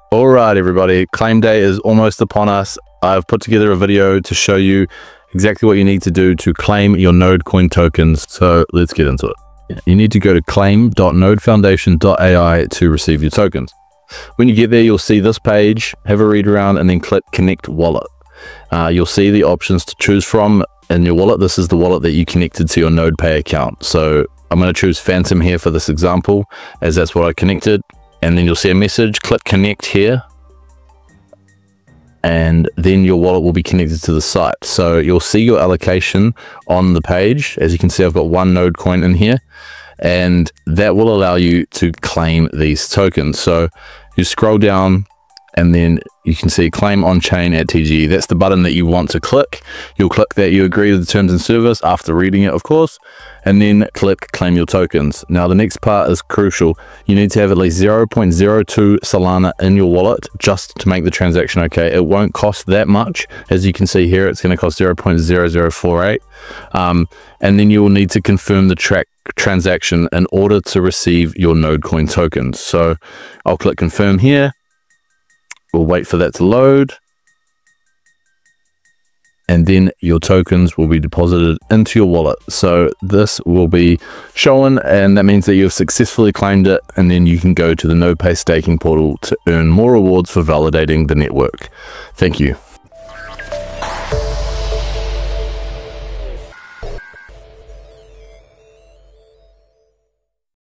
All right, everybody, claim day is almost upon us. I've put together a video to show you exactly what you need to do to claim your Nodecoin tokens. So let's get into it. You need to go to claim.nodefoundation.ai to receive your tokens. When you get there, you'll see this page, have a read around, and then click Connect Wallet. You'll see the options to choose from in your wallet. This is the wallet that you connected to your Nodepay account. So I'm going to choose Phantom here for this example, as that's what I connected. And then you'll see a message, click Connect here. And then your wallet will be connected to the site. So you'll see your allocation on the page. As you can see, I've got one Nodecoin in here, and that will allow you to claim these tokens. So you scroll down and then you can see claim on chain at TGE. That's the button that you want to click. You'll click that, you agree with the terms and service after reading it, of course, and then click claim your tokens. Now the next part is crucial. You need to have at least 0.02 Solana in your wallet just to make the transaction okay. It won't cost that much. As you can see here, it's going to cost 0.0048. And then you will need to confirm the transaction in order to receive your Nodecoin tokens. So I'll click confirm here. We'll wait for that to load, and then your tokens will be deposited into your wallet. So this will be shown, and that means that you've successfully claimed it, and then you can go to the Nodepay staking portal to earn more rewards for validating the network. Thank you.